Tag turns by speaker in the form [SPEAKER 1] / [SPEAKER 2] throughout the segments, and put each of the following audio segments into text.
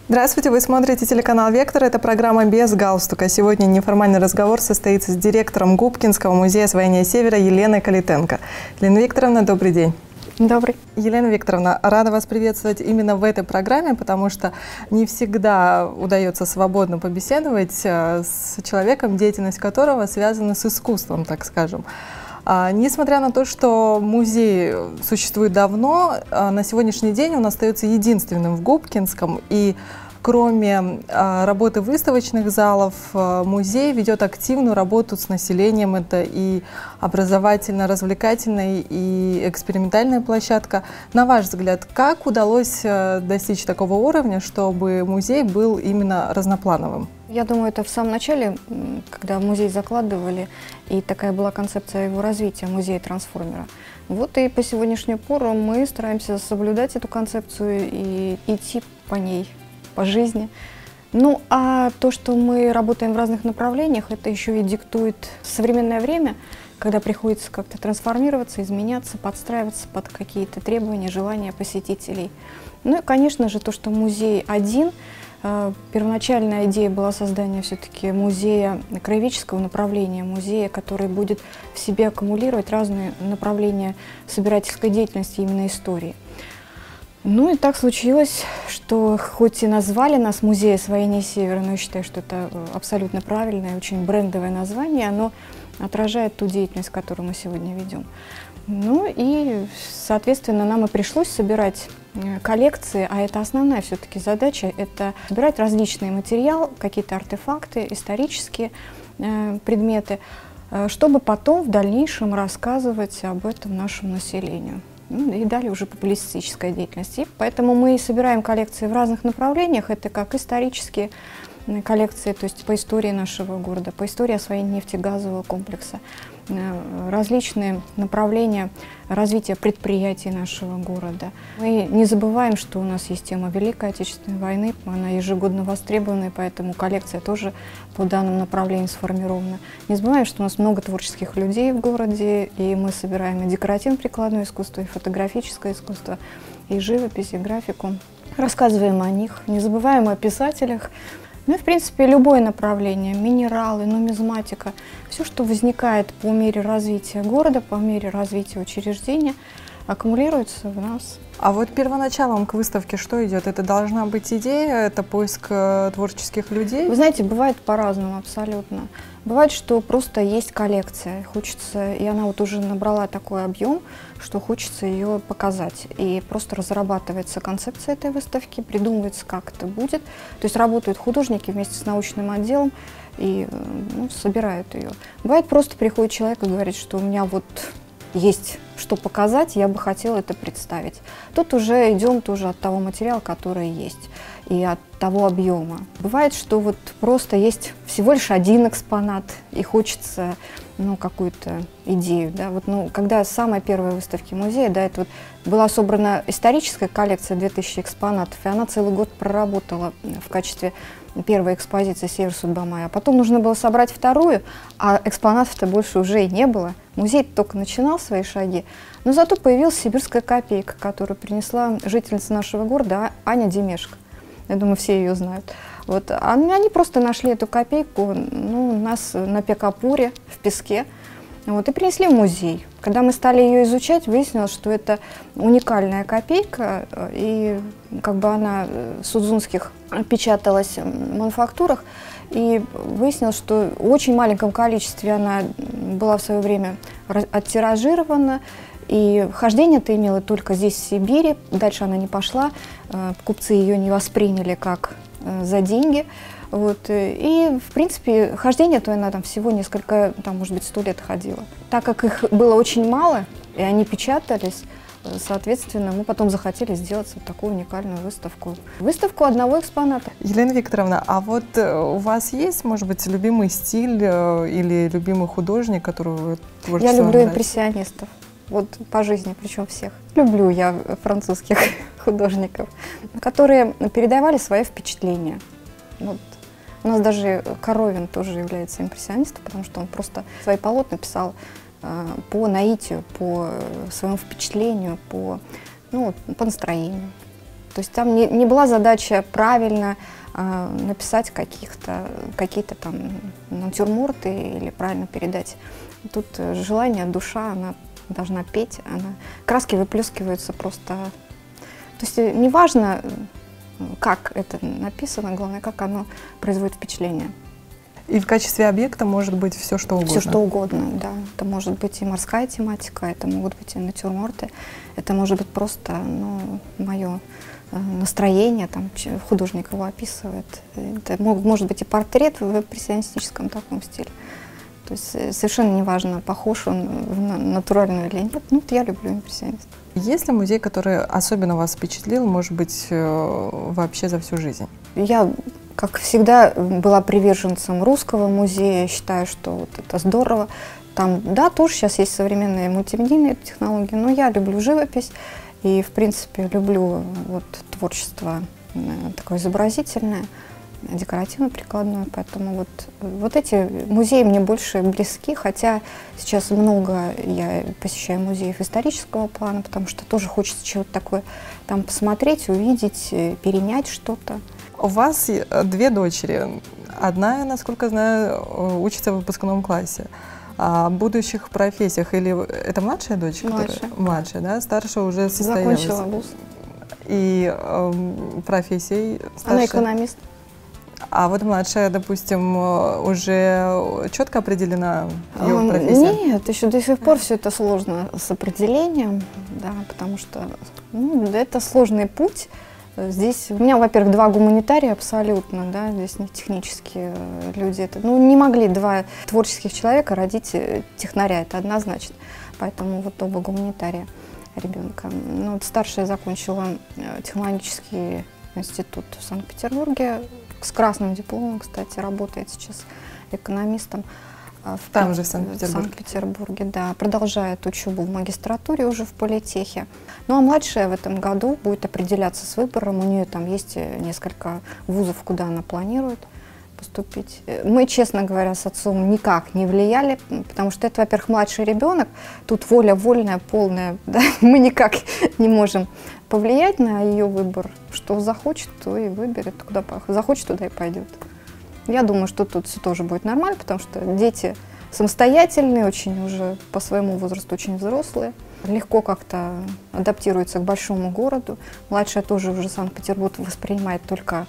[SPEAKER 1] Здравствуйте, вы смотрите телеканал «Вектор». Это программа «Без галстука». Сегодня неформальный разговор состоится с директором Губкинского музея освоения Севера Еленой Калитенко. Елена Викторовна, добрый день.
[SPEAKER 2] Добрый.
[SPEAKER 1] Елена Викторовна, рада вас приветствовать именно в этой программе, потому что не всегда удается свободно побеседовать с человеком, деятельность которого связана с искусством, так скажем. Несмотря на то, что музей существует давно, на сегодняшний день он остается единственным в Губкинском. И кроме работы выставочных залов, музей ведет активную работу с населением. Это и образовательно-развлекательная, и экспериментальная площадка. На ваш взгляд, как удалось достичь такого уровня, чтобы музей был именно разноплановым?
[SPEAKER 2] Я думаю, это в самом начале, когда музей закладывали, и такая была концепция его развития, музея-трансформера. Вот и по сегодняшнюю пору мы стараемся соблюдать эту концепцию и идти по ней, по жизни. Ну, а то, что мы работаем в разных направлениях, это еще и диктует современное время, когда приходится как-то трансформироваться, изменяться, подстраиваться под какие-то требования, желания посетителей. Ну и, конечно же, то, что музей один. Первоначальная идея была создание все-таки музея, краеведческого направления, музея, который будет в себе аккумулировать разные направления собирательской деятельности, именно истории. Ну и так случилось, что хоть и назвали нас «Музей освоения Севера», но я считаю, что это абсолютно правильное, очень брендовое название, оно отражает ту деятельность, которую мы сегодня ведем. Ну и, соответственно, нам и пришлось собирать коллекции, а это основная все-таки задача, это собирать различные материалы, какие-то артефакты, исторические предметы, чтобы потом в дальнейшем рассказывать об этом нашему населению. Ну, и далее уже публицистическая деятельность. И поэтому мы и собираем коллекции в разных направлениях, это как исторические коллекции, то есть по истории нашего города, по истории освоения нефтегазового комплекса, различные направления развития предприятий нашего города. Мы не забываем, что у нас есть тема Великой Отечественной войны, она ежегодно востребована, поэтому коллекция тоже по данному направлению сформирована. Не забываем, что у нас много творческих людей в городе, и мы собираем и декоративно-прикладное искусство, и фотографическое искусство, и живопись, и графику. Рассказываем о них, не забываем о писателях. Ну и, в принципе, любое направление, минералы, нумизматика, все, что возникает по мере развития города, по мере развития учреждения, аккумулируется в нас.
[SPEAKER 1] А вот первоначалом к выставке что идет? Это должна быть идея, это поиск творческих людей?
[SPEAKER 2] Вы знаете, бывает по-разному абсолютно. Бывает, что просто есть коллекция, хочется, и она вот уже набрала такой объем, что хочется ее показать. И просто разрабатывается концепция этой выставки, придумывается, как это будет. То есть работают художники вместе с научным отделом и собирают ее. Бывает, просто приходит человек и говорит, что у меня вот есть что показать, я бы хотела это представить. Тут уже идем тоже от того материала, который есть, и от того объема. Бывает, что вот просто есть всего лишь один экспонат, и хочется какую-то идею. Да? Вот, когда самая первая выставка музея, да, это вот была собрана историческая коллекция 2000 экспонатов, и она целый год проработала в качестве первой экспозиции «Север, судьба моя». А потом нужно было собрать вторую, а экспонатов-то больше уже и не было. Музей только начинал свои шаги, но зато появилась сибирская копейка, которую принесла жительница нашего города Аня Демешко. Я думаю, все ее знают. Вот. Они просто нашли эту копейку у нас на Пекапуре, в песке, и принесли в музей. Когда мы стали ее изучать, выяснилось, что это уникальная копейка, и она с Удзунских печаталась в мануфактурах, и выяснилось, что в очень маленьком количестве она была в свое время оттиражирована, и хождение-то имела только здесь, в Сибири, дальше она не пошла, купцы ее не восприняли как за деньги. И, в принципе, хождение-то она там всего несколько, может быть, 100 лет ходила. Так как их было очень мало, и они печатались, соответственно, мы потом захотели сделать вот такую уникальную выставку. Выставку одного экспоната.
[SPEAKER 1] Елена Викторовна, а вот у вас есть, может быть, любимый стиль или любимый художник, которого вы творчеством
[SPEAKER 2] Я люблю
[SPEAKER 1] нравится?
[SPEAKER 2] импрессионистов. Вот по жизни, причем всех. Люблю я французских художников, которые передавали свои впечатления. Вот. У нас даже Коровин тоже является импрессионистом, потому что он просто свои полотна писал по наитию, по своему впечатлению, по настроению. То есть там не была задача правильно написать какие-то там натюрморты или правильно передать. Тут желание, душа, она должна петь, краски выплескиваются просто. То есть неважно, как это написано, главное, как оно производит впечатление.
[SPEAKER 1] И в качестве объекта может быть все, что угодно? Все,
[SPEAKER 2] что угодно, да. Это может быть и морская тематика, это могут быть и натюрморты, это может быть просто мое настроение, там, художник его описывает. Это может быть и портрет в импрессионистическом таком стиле. То есть совершенно неважно, похож он в натуральную или нет. Ну, я люблю импрессионистов.
[SPEAKER 1] Есть ли музей, который особенно вас впечатлил, может быть, вообще за всю жизнь?
[SPEAKER 2] Я, как всегда, была приверженцем русского музея. Считаю, что вот это здорово. Там, да, тоже сейчас есть современные мультимедийные технологии, но я люблю живопись и, в принципе, люблю вот творчество такое изобразительное, декоративно-прикладное, поэтому вот эти музеи мне больше близки, хотя сейчас много я посещаю музеев исторического плана, потому что тоже хочется чего-то такое там посмотреть, увидеть, перенять что-то.
[SPEAKER 1] У вас 2 дочери. Одна, насколько знаю, учится в выпускном классе. О будущих профессиях, или это младшая дочь? Младшая, да? Старшая уже состоялась.
[SPEAKER 2] Закончила вуз.
[SPEAKER 1] И профессией старшая?
[SPEAKER 2] Она экономист.
[SPEAKER 1] А вот младшая, допустим, уже четко определена ее профессия?
[SPEAKER 2] Нет, еще до сих пор все это сложно с определением, да, потому что это сложный путь. Здесь у меня, во-первых, 2 гуманитария абсолютно, да, здесь не технические люди. Не могли 2 творческих человека родить технаря, это однозначно. Поэтому вот оба гуманитария ребенка. Старшая закончила технологический институт в Санкт-Петербурге, с красным дипломом, кстати, работает сейчас экономистом.
[SPEAKER 1] Там же, в Санкт-Петербурге.
[SPEAKER 2] В Санкт-Петербурге, да. Продолжает учебу в магистратуре уже в политехе. Ну а младшая в этом году будет определяться с выбором. У нее там есть несколько вузов, куда она планирует поступить. Мы, честно говоря, с отцом никак не влияли, потому что это, во-первых, младший ребенок, тут воля вольная, полная, да? Мы никак не можем повлиять на ее выбор. Что захочет, то и выберет, куда захочет, туда и пойдет. Я думаю, что тут все тоже будет нормально, потому что дети самостоятельные, очень уже по своему возрасту очень взрослые, легко как-то адаптируются к большому городу. Младшая тоже уже Санкт-Петербург воспринимает только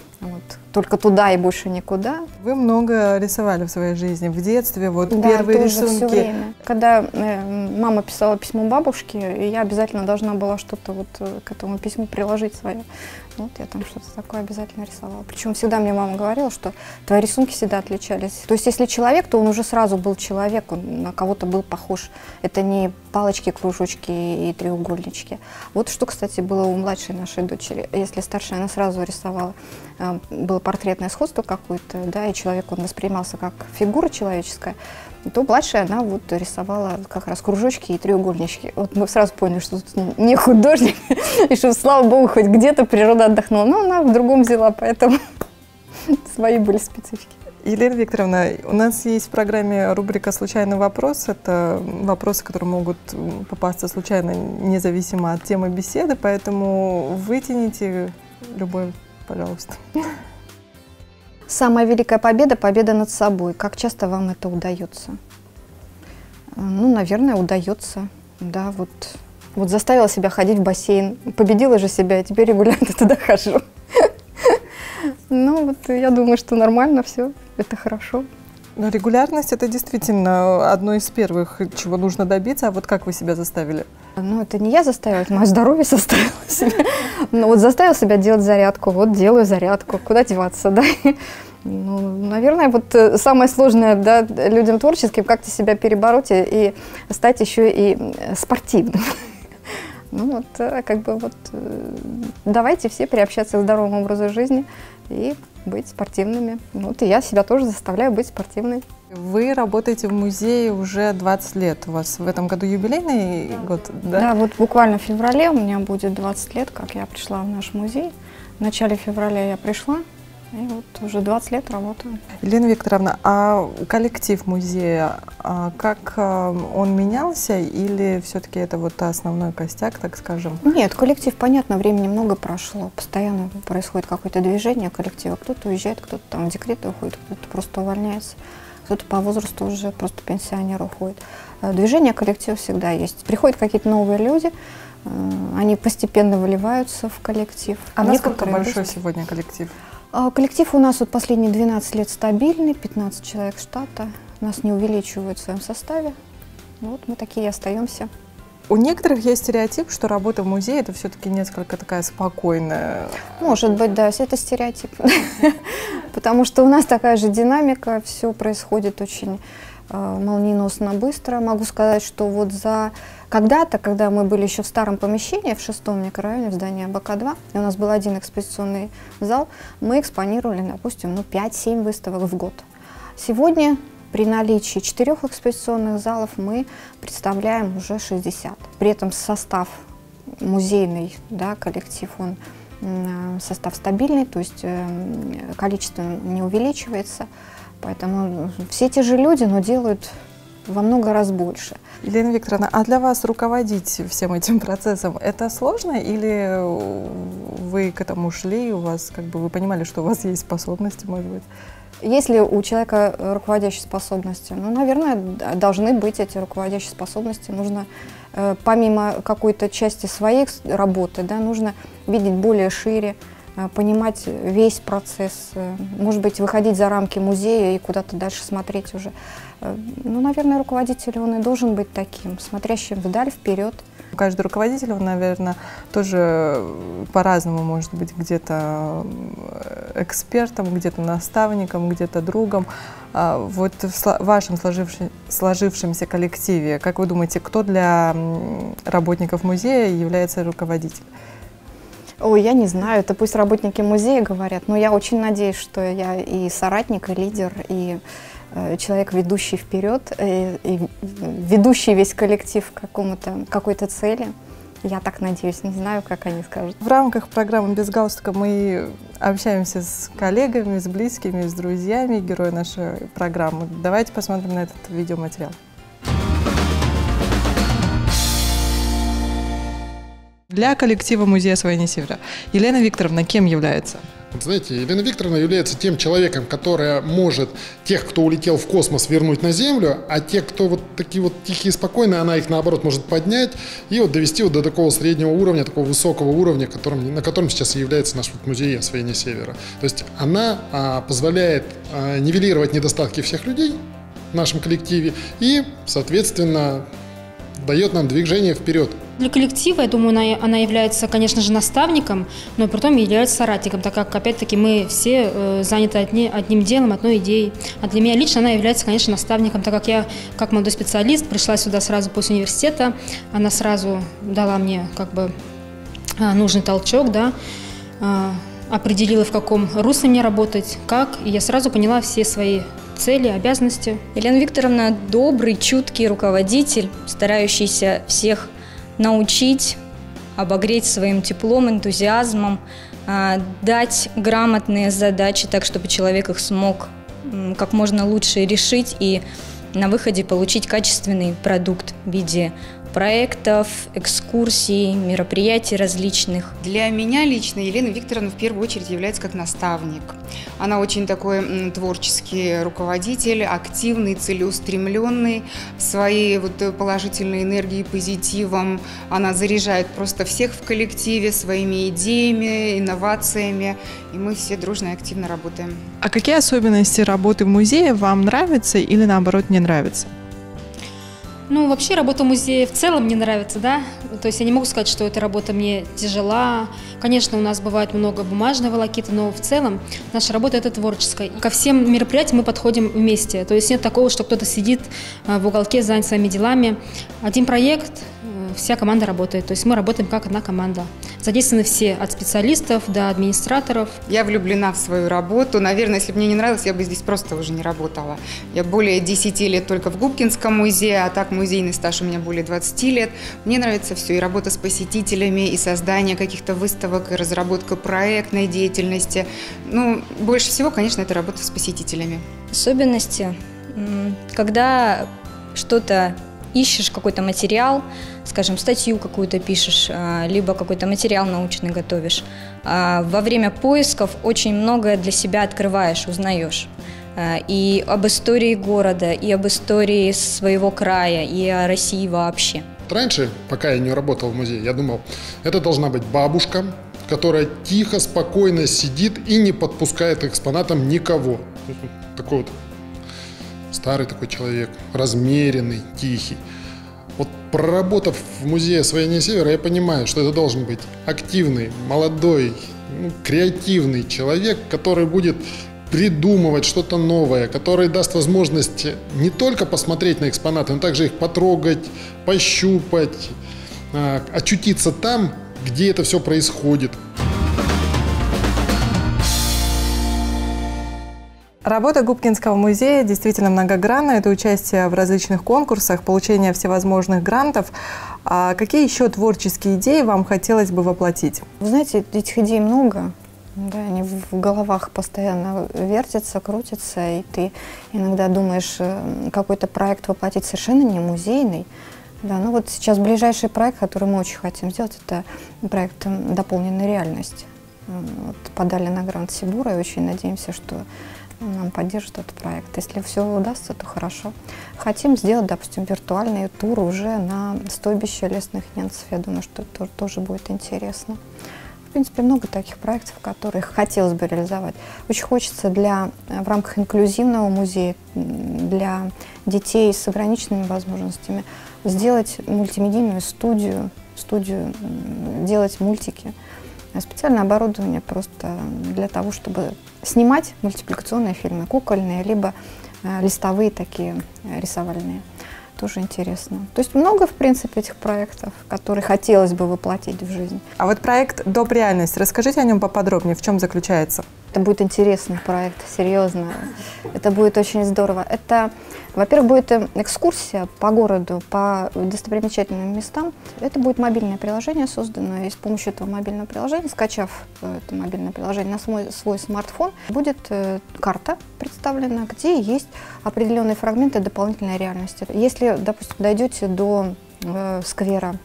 [SPEAKER 2] туда и больше никуда.
[SPEAKER 1] Вы много рисовали в своей жизни, в детстве,
[SPEAKER 2] да,
[SPEAKER 1] первые
[SPEAKER 2] тоже
[SPEAKER 1] рисунки.
[SPEAKER 2] Все время. Когда мама писала письмо бабушке, я обязательно должна была что-то к этому письму приложить свое. Я там что-то такое обязательно рисовала. Причем всегда мне мама говорила, что твои рисунки всегда отличались. То есть если человек, то он уже сразу был человек, он на кого-то был похож. Это не палочки, кружочки и треугольнички. Вот что, кстати, было у младшей нашей дочери. Если старшая, она сразу рисовала, было портретное сходство какое-то, да, и человек, он воспринимался как фигура человеческая, то младшая, она рисовала как раз кружочки и треугольнички. Мы сразу поняли, что тут не художник, и что, слава богу, хоть где-то природа отдохнула. Но она в другом взяла, поэтому свои были специфики.
[SPEAKER 1] Елена Викторовна, у нас есть в программе рубрика «Случайный вопрос». Это вопросы, которые могут попасться случайно, независимо от темы беседы, поэтому вытяните любой, пожалуйста.
[SPEAKER 2] Самая великая победа – победа над собой. Как часто вам это удается? Наверное, удается. Да, вот заставила себя ходить в бассейн, победила же себя, и теперь регулярно туда хожу. Я думаю, что нормально все, это хорошо.
[SPEAKER 1] Но регулярность – это действительно одно из первых, чего нужно добиться. А вот как вы себя заставили?
[SPEAKER 2] Это не я заставила, это мое здоровье заставило себя. Заставила себя делать зарядку, делаю зарядку, куда деваться, да? Наверное, самое сложное, да, людям творческим, как-то себя перебороть и стать еще и спортивным. Давайте все приобщаться к здоровому образу жизни и быть спортивными. И я себя тоже заставляю быть спортивной.
[SPEAKER 1] Вы работаете в музее уже 20 лет. У вас в этом году юбилейный год, да?
[SPEAKER 2] Да, буквально в феврале у меня будет 20 лет, как я пришла в наш музей. В начале февраля я пришла И вот уже 20 лет работаю.
[SPEAKER 1] Елена Викторовна, а коллектив музея, как он менялся или все-таки это вот основной костяк, так скажем?
[SPEAKER 2] Нет, коллектив, понятно, времени много прошло. Постоянно происходит какое-то движение коллектива. Кто-то уезжает, кто-то там в декрет уходит, кто-то просто увольняется, кто-то по возрасту уже просто пенсионер уходит. Движение коллектива всегда есть. Приходят какие-то новые люди, они постепенно выливаются в коллектив.
[SPEAKER 1] А насколько большой сегодня коллектив?
[SPEAKER 2] Коллектив у нас вот последние 12 лет стабильный, 15 человек штата. Нас не увеличивают в своем составе. Вот мы такие и остаемся.
[SPEAKER 1] У некоторых есть стереотип, что работа в музее – это все-таки несколько такая спокойная.
[SPEAKER 2] Может быть, да, это стереотип. Потому что у нас такая же динамика, все происходит очень молниеносно быстро. Могу сказать, что вот когда-то, когда мы были еще в старом помещении, в 6-м микрорайоне, в здании АБК-2, и у нас был один экспозиционный зал, мы экспонировали, допустим, 5-7 выставок в год. Сегодня при наличии 4 экспозиционных залов мы представляем уже 60. При этом состав музейный, да, коллектив, он состав стабильный, то есть количество не увеличивается. Поэтому все те же люди, но делают во много раз больше.
[SPEAKER 1] Елена Викторовна, а для вас руководить всем этим процессом это сложно или вы к этому шли, у вас вы понимали, что у вас есть способности, может быть?
[SPEAKER 2] Если у человека руководящие способности, наверное, должны быть эти руководящие способности. Нужно, помимо какой-то части своей работы, да, нужно видеть более шире, понимать весь процесс, может быть, выходить за рамки музея и куда-то дальше смотреть уже. Наверное, руководитель, он и должен быть таким, смотрящим вдаль, вперед.
[SPEAKER 1] Каждый руководитель, он, наверное, тоже по-разному может быть где-то экспертом, где-то наставником, где-то другом. Вот в вашем сложившемся коллективе, как вы думаете, кто для работников музея является руководителем?
[SPEAKER 2] Ой, я не знаю, это пусть работники музея говорят, но я очень надеюсь, что я и соратник, и лидер, и человек, ведущий вперед, и ведущий весь коллектив к какой-то цели. Я так надеюсь, не знаю, как они скажут.
[SPEAKER 1] В рамках программы «Без галстука» мы общаемся с коллегами, с близкими, с друзьями, герои нашей программы. Давайте посмотрим на этот видеоматериал. Для коллектива музея «Освоение Севера» Елена Викторовна кем является?
[SPEAKER 3] Знаете, Елена Викторовна является тем человеком, который может тех, кто улетел в космос, вернуть на Землю, а те, кто вот такие вот тихие и спокойные, она их наоборот может поднять и вот довести вот до такого среднего уровня, такого высокого уровня, на котором сейчас и является наш музей «Освоение Севера». То есть она позволяет нивелировать недостатки всех людей в нашем коллективе и, соответственно, дает нам движение вперед.
[SPEAKER 4] Для коллектива, я думаю, она является, конечно же, наставником, но потом является соратником, так как, опять-таки, мы все заняты одним делом, одной идеей. А для меня лично она является, конечно, наставником, так как я, как молодой специалист, пришла сюда сразу после университета, она сразу дала мне нужный толчок, да, определила, в каком русле мне работать, как, и я сразу поняла все свои цели, обязанности.
[SPEAKER 5] Елена Викторовна добрый, чуткий руководитель, старающийся всех научить, обогреть своим теплом, энтузиазмом, дать грамотные задачи так, чтобы человек их смог как можно лучше решить и на выходе получить качественный продукт в виде проектов, экскурсий, мероприятий различных.
[SPEAKER 6] Для меня лично Елена Викторовна в первую очередь является как наставник. Она очень такой творческий руководитель, активный, целеустремленный, своей положительной энергией, позитивом. Она заряжает просто всех в коллективе своими идеями, инновациями, и мы все дружно и активно работаем.
[SPEAKER 1] А какие особенности работы в музее вам нравятся или наоборот не нравятся?
[SPEAKER 4] Вообще работа в музее в целом мне нравится, да, то есть я не могу сказать, что эта работа мне тяжела. Конечно, у нас бывает много бумажной волокиты, но в целом наша работа – это творческая. Ко всем мероприятиям мы подходим вместе, то есть нет такого, что кто-то сидит в уголке, занят своими делами. Один проект, вся команда работает, то есть мы работаем как одна команда. задействованы все, от специалистов до администраторов.
[SPEAKER 6] Я влюблена в свою работу. Наверное, если бы мне не нравилось, я бы здесь просто уже не работала. Я более 10 лет только в Губкинском музее, а так музейный стаж у меня более 20 лет. Мне нравится все, и работа с посетителями, и создание каких-то выставок, и разработка проектной деятельности. Ну, больше всего, конечно, это работа с посетителями.
[SPEAKER 5] Особенности, когда что-то ищешь, какой-то материал, скажем, статью какую-то пишешь, либо какой-то материал научный готовишь, во время поисков очень многое для себя открываешь, узнаешь. И об истории города, и об истории своего края, и о России вообще.
[SPEAKER 3] Раньше, пока я не работал в музее, я думал, это должна быть бабушка, которая тихо, спокойно сидит и не подпускает к экспонатам никого. Такой вот старый такой человек, размеренный, тихий. Вот проработав в музее освоения Севера, я понимаю, что это должен быть активный, молодой, креативный человек, который будет придумывать что-то новое, который даст возможность не только посмотреть на экспонаты, но также их потрогать, пощупать, очутиться там, где это все происходит.
[SPEAKER 1] Работа Губкинского музея действительно многогранна. Это участие в различных конкурсах, получение всевозможных грантов. А какие еще творческие идеи вам хотелось бы воплотить?
[SPEAKER 2] Вы знаете, этих идей много. Да, они в головах постоянно вертятся, крутятся, и ты иногда думаешь какой-то проект воплотить совершенно не музейный. Да, ну вот сейчас ближайший проект, который мы очень хотим сделать, это проект дополненной реальности. Вот подали на грант Сибура и очень надеемся, что нам поддержит этот проект. Если все удастся, то хорошо. Хотим сделать, допустим, виртуальные туры уже на стойбище лесных немцев. Я думаю, что это тоже будет интересно. В принципе, много таких проектов, которые хотелось бы реализовать. Очень хочется в рамках инклюзивного музея для детей с ограниченными возможностями сделать мультимедийную студию, делать мультики. Специальное оборудование просто для того, чтобы снимать мультипликационные фильмы, кукольные, либо листовые такие рисовальные. Тоже интересно. То есть много, в принципе, этих проектов, которые хотелось бы воплотить в жизнь.
[SPEAKER 1] А вот проект «Доп. Реальность», расскажите о нем поподробнее, в чем заключается?
[SPEAKER 2] Это будет интересный проект, серьезно. Это будет очень здорово. Это, во-первых, будет экскурсия по городу, по достопримечательным местам. Это будет мобильное приложение создано, и с помощью этого мобильного приложения, скачав это мобильное приложение на свой смартфон, будет карта представлена, где есть определенные фрагменты дополнительной реальности. Если, допустим, дойдете до сквера,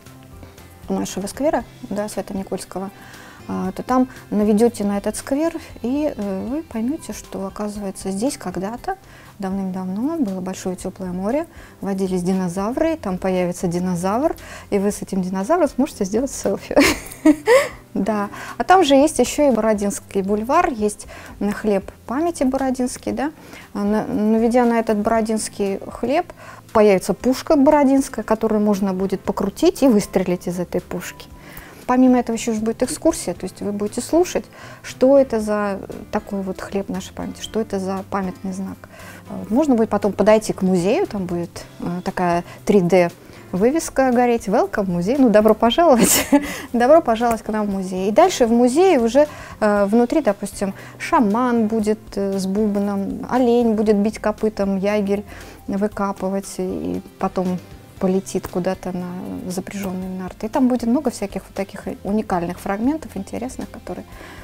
[SPEAKER 2] нашего сквера, да, Свято-Никольского, то там наведете на этот сквер, и вы поймете, что, оказывается, здесь когда-то, давным-давно, было большое теплое море, водились динозавры, там появится динозавр, и вы с этим динозавром сможете сделать селфи. Да. А там же есть еще и Бородинский бульвар, есть хлеб памяти бородинский, да. Наведя на этот бородинский хлеб, появится пушка бородинская, которую можно будет покрутить и выстрелить из этой пушки. Помимо этого еще будет экскурсия, то есть вы будете слушать, что это за такой вот хлеб нашей памяти, что это за памятный знак. Можно будет потом подойти к музею, там будет такая 3D-вывеска гореть, welcome, музей, ну добро пожаловать, добро пожаловать к нам в музей. И дальше в музее уже внутри, допустим, шаман будет с бубном, олень будет бить копытом, ягель выкапывать, и потом полетит куда-то на запряженные нарты. И там будет много всяких вот таких уникальных фрагментов, интересных, которые...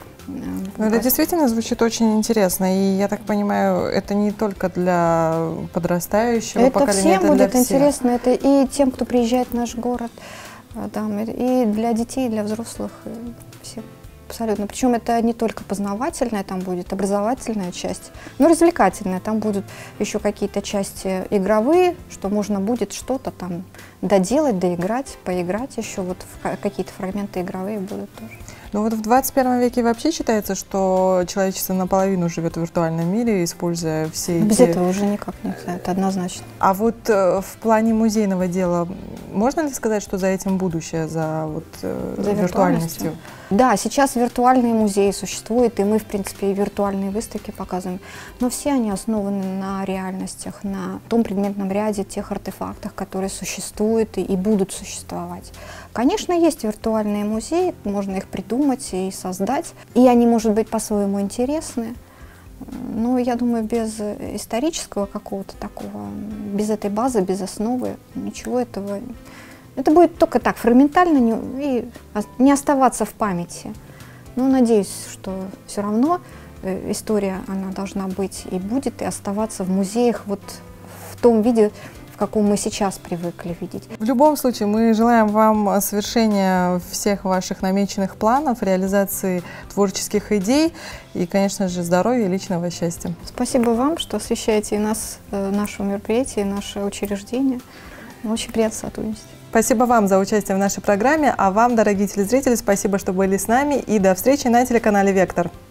[SPEAKER 1] Ну, это действительно звучит очень интересно. И я так понимаю, это не только для подрастающего поколения,
[SPEAKER 2] это будет интересно. Это и тем, кто приезжает в наш город, да, и для детей, и для взрослых, и всех. Абсолютно. Причем это не только познавательная, там будет образовательная часть, но развлекательная. Там будут еще какие-то части игровые, что можно будет что-то там доделать, доиграть, поиграть еще. Вот какие-то фрагменты игровые будут тоже.
[SPEAKER 1] Ну вот в 21 веке вообще считается, что человечество наполовину живет в виртуальном мире, используя все эти...
[SPEAKER 2] Без этого уже никак нельзя, это однозначно.
[SPEAKER 1] А вот в плане музейного дела, можно ли сказать, что за этим будущее, за виртуальностью?
[SPEAKER 2] Да, сейчас виртуальные музеи существуют, и мы, в принципе, и виртуальные выставки показываем, но все они основаны на реальностях, на том предметном ряде, тех артефактах, которые существуют и будут существовать. Конечно, есть виртуальные музеи, можно их придумать и создать, и они, может быть, по-своему интересны, но я думаю, без исторического какого-то такого, без этой базы, без основы, ничего этого. Это будет только так, фрагментально, и не оставаться в памяти. Но надеюсь, что все равно история, она должна быть и будет, и оставаться в музеях вот в том виде, в каком мы сейчас привыкли видеть.
[SPEAKER 1] В любом случае, мы желаем вам совершения всех ваших намеченных планов, реализации творческих идей и, конечно же, здоровья и личного счастья.
[SPEAKER 2] Спасибо вам, что освещаете и нас, наше мероприятие, наше учреждение. Очень приятно сотрудничать.
[SPEAKER 1] Спасибо вам за участие в нашей программе, а вам, дорогие телезрители, спасибо, что были с нами, и до встречи на телеканале «Вектор».